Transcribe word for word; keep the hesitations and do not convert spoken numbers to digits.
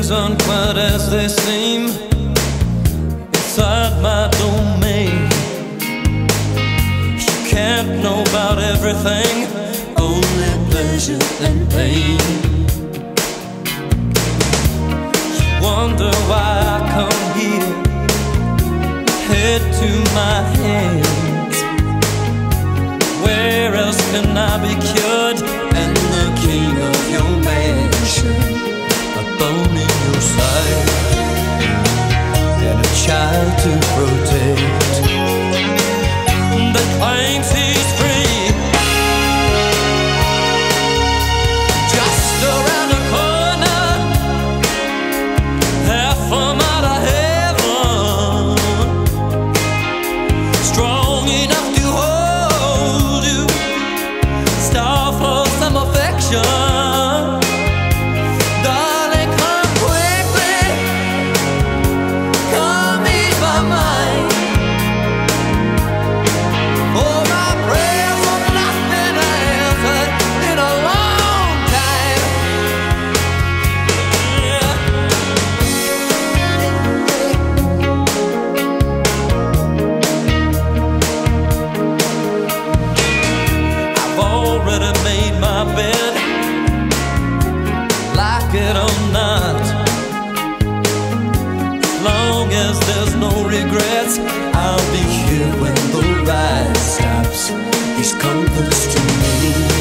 things aren't quite as they seem inside my domain. She can't know about everything, only pleasure and pain. She wonder why I come here, head to my hands. Where else can I be cured? And the king of your mansion, a bone in your side, and a child to protect that claims he's free. Just around the corner, half a mile of heaven, strong enough to hold you, star for some affection. Already made my bed, like it or not. As long as there's no regrets, I'll be here when the ride stops. These comforts to me.